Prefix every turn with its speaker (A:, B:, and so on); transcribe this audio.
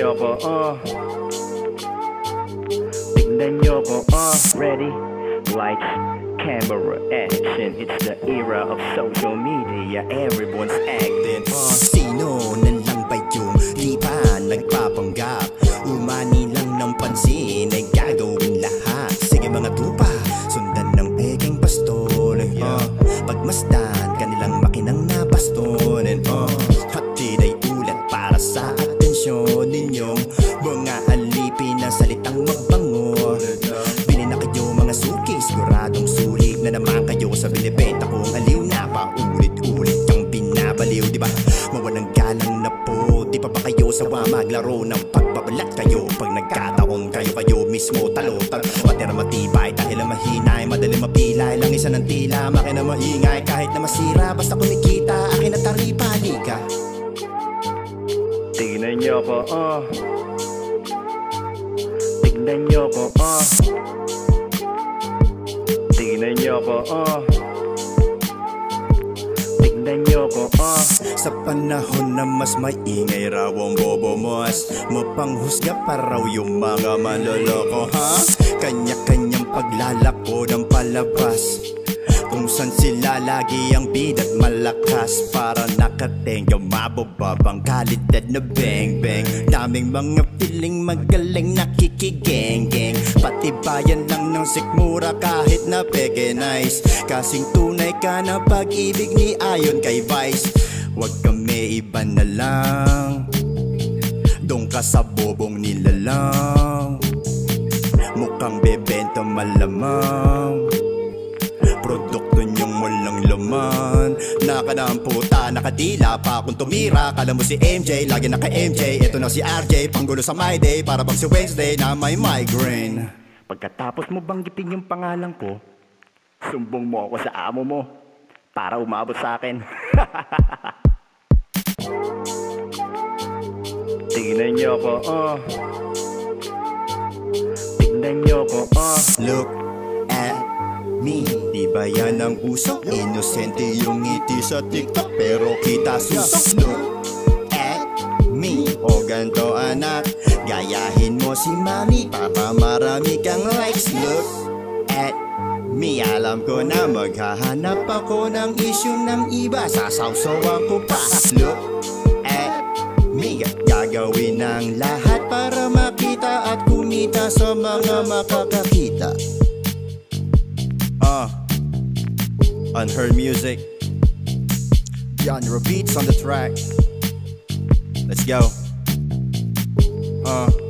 A: nyo ko, tignan nyo ko, ready? Lights, camera, action. It's the era of social media. Everyone's acting.
B: Sino na lang ba yung di pa nagpapanggap? Umani lang ng pansin ay gagawin lahat. Sige mga tupa, sundan ng peking baston. Pagmasdan kanilang makinang nabastonin. Hatid ay ulat para sa atensyon ninyong mga alipin na salitang magbango. Bili na kayo mga suki, siguradong sulit na naman kayo sa binibenta kong aliw na paulit-ulit yung binabaliw, diba? Mawalang galang na po, di pa ba kayo sawa maglaro ng pagbabalat kayo? Pag nagkataon kayo mismo talo-talo matira matibay dahil ang mahinay, madali mapilay lang isa ng tila, makina maingay kahit na masira, basta kumikita akin at taripa, liga.
A: Tignan nyo ko, tignan nyo ko, tignan nyo ko, tignan nyo ko,
B: Sa panahon na mas maingay raw ang bobo mos, mapanghusga pa raw yung mga manloloko, ha? Kanya-kanyang paglalako ng palabas, kung saan sila lagi ang bida't malakas. Para nakatenga mabababang kalidad na bang-bang. Daming mga piling magaling nakikigeng-geng. Pati bayan lang ng sikmura kahit na peke nice. Kasing tunay ka na pag-ibig ni ayon kay Vice. Huwag kami iba na lang, doon ka sa bobong nila lang. Mukhang bebenta malamang, produkto niyong walang laman. Nakadaan puta, nakadila pa kung tumira. Kala mo si MJ, lagi naka-MJ. Ito na si RJ, panggulo sa my day. Para bang si Wednesday na may migraine.
A: Pagkatapos mo banggitin yung pangalan ko, sumbong mo ako sa amo mo para umabot sa akin. Tignan nyo ko, tignan nyo ko,
B: Look at me, di ba yan ang uso? Inosente yung ngiti sa TikTok pero kita susok. Look at me, o ganto anak, gayahin mo si mami para marami kang likes. Look at me, alam ko na maghahanap ako ng issue ng iba, sasawsawan ko pa. Look at me, gagawin ng lahat para makita at kumita sa mga makakakita. Unheard music, genre beats on the track. Let's go.